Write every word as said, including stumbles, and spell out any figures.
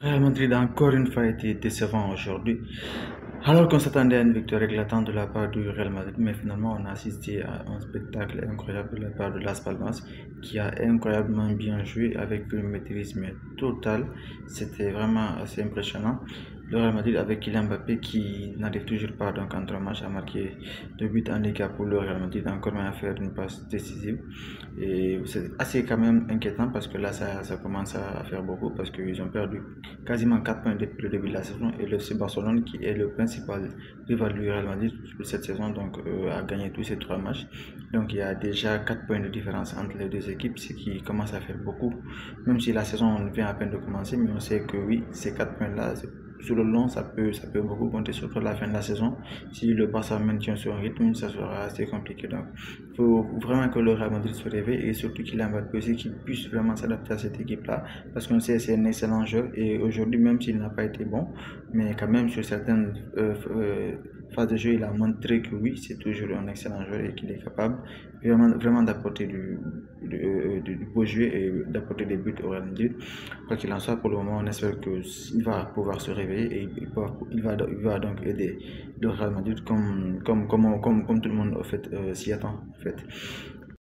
Real Madrid a encore une fois été décevant aujourd'hui. Alors qu'on s'attendait à une victoire éclatante de la part du Real Madrid, mais finalement on a assisté à un spectacle incroyable de la part de Las Palmas qui a incroyablement bien joué avec une maîtrise mais totale. C'était vraiment assez impressionnant. Le Real Madrid avec Kylian Mbappé qui n'arrive toujours pas donc entre match à marquer deux buts en Liga pour le Real Madrid, encore même à faire une passe décisive. Et c'est assez quand même inquiétant parce que là ça, ça commence à faire beaucoup parce qu'ils ont perdu quasiment quatre points depuis le début de la saison et le F C Barcelone qui est le principal rival du Real Madrid pour cette saison donc euh, a gagné tous ces trois matchs. Donc il y a déjà quatre points de différence entre les deux équipes, ce qui commence à faire beaucoup. Même si la saison vient à peine de commencer, mais on sait que oui, ces quatre points-là, sur le long, ça peut, ça peut beaucoup compter, surtout à la fin de la saison. Si le Barça maintient son rythme, ça sera assez compliqué. Donc, il faut vraiment que le Real Madrid se réveille et surtout qu'il Mbappé aussi qu'il puisse vraiment s'adapter à cette équipe-là. Parce qu'on sait que c'est un excellent jeu et aujourd'hui, même s'il n'a pas été bon, mais quand même sur certaines euh, euh, phases de jeu, il a montré que oui, c'est toujours un excellent joueur et qu'il est capable vraiment, vraiment d'apporter du, du, euh, du beau jeu et d'apporter des buts au Real Madrid. Quoi qu'il en soit, pour le moment, on espère qu'il va pouvoir se réveiller et il va, il va, il va donc aider le Real Madrid comme, comme, comme, comme, comme tout le monde en fait, euh, s'y attend. En fait.